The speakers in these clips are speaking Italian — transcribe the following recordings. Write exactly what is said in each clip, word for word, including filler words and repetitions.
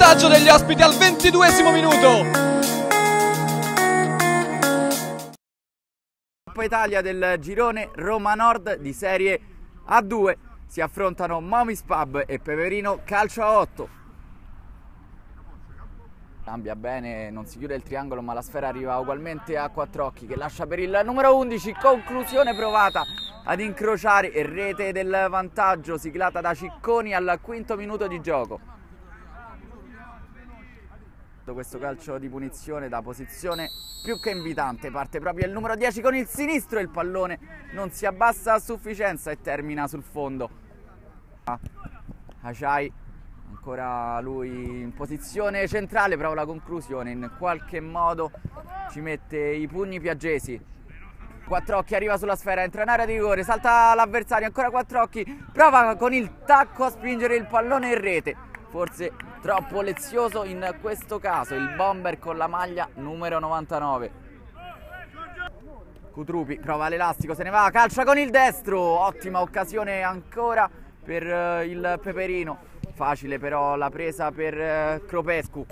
vantaggio degli ospiti al ventiduesimo minuto. Coppa Italia del girone Roma Nord di Serie A due si affrontano Momis Pub e Peperino Calcio a otto. Cambia bene, non si chiude il triangolo, ma la sfera arriva ugualmente a Quattrocchi che lascia per il numero undici. Conclusione provata ad incrociare e rete del vantaggio siglata da Cicconi al quinto minuto di gioco. Questo calcio di punizione da posizione più che invitante, parte proprio il numero dieci con il sinistro e il pallone non si abbassa a sufficienza e termina sul fondo. Ajay, ancora lui in posizione centrale, prova la conclusione, in qualche modo ci mette i pugni Piagesi. Quattrocchi arriva sulla sfera, entra in area di rigore, salta l'avversario, ancora Quattrocchi, prova con il tacco a spingere il pallone in rete, forse troppo lezioso in questo caso, il bomber con la maglia numero novantanove. Cutrupi prova l'elastico, se ne va, calcia con il destro, ottima occasione ancora per uh, il Peperino, facile però la presa per uh, Cropescu,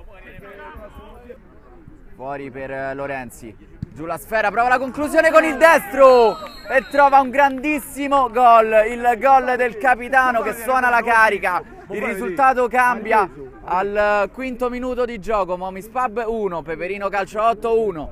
fuori per uh, Lorenzi. Giù la sfera, prova la conclusione con il destro e trova un grandissimo gol, il gol del capitano che suona la carica. Il risultato cambia al quinto minuto di gioco, Momis Pub uno, Peperino Calcio otto uno.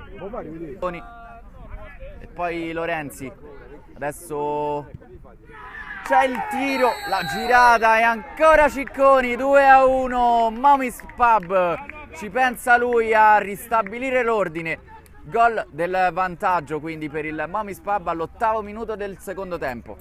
E poi Lorenzi, adesso c'è il tiro, la girata e ancora Cicconi, due a uno, Momis Pub, ci pensa lui a ristabilire l'ordine. Gol del vantaggio quindi per il Momis Pub all'ottavo minuto del secondo tempo.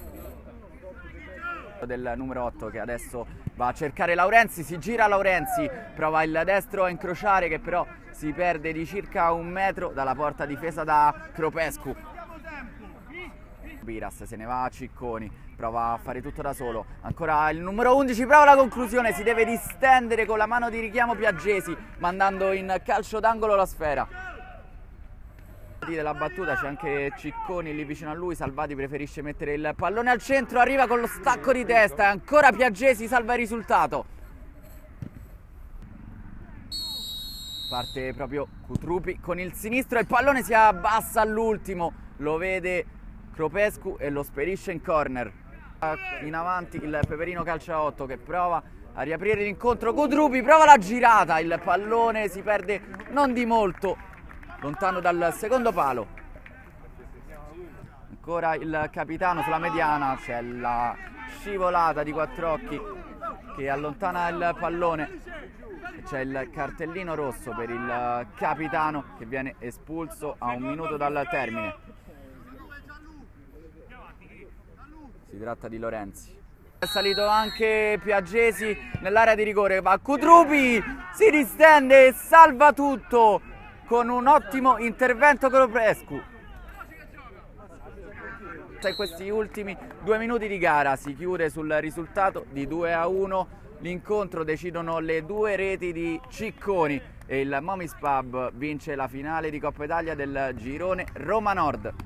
Del numero otto che adesso va a cercare Laurenzi, si gira Laurenzi, prova il destro a incrociare che però si perde di circa un metro dalla porta difesa da Cropescu. Biras se ne va a Cicconi, prova a fare tutto da solo, ancora il numero undici, prova la conclusione, si deve distendere con la mano di richiamo Piagesi mandando in calcio d'angolo la sfera. Della battuta c'è anche Cicconi lì vicino a lui, Salvati preferisce mettere il pallone al centro, arriva con lo stacco di testa e ancora Piagesi salva il risultato. Parte proprio Cutrupi con il sinistro e il pallone si abbassa all'ultimo, lo vede Cropescu e lo spedisce in corner. In avanti il Peperino Calcio a otto che prova a riaprire l'incontro, Cutrupi prova la girata, il pallone si perde non di molto lontano dal secondo palo. Ancora il capitano sulla mediana, c'è la scivolata di Quattrocchi che allontana il pallone, c'è il cartellino rosso per il capitano che viene espulso a un minuto dal termine. Si tratta di Lorenzi. È salito anche Piagesi nell'area di rigore, va Cutrupi, si distende e salva tutto con un ottimo intervento Cropescu. In questi ultimi due minuti di gara si chiude sul risultato di due a uno l'incontro, decidono le due reti di Cicconi e il Momis Pub vince la finale di Coppa Italia del girone Roma Nord.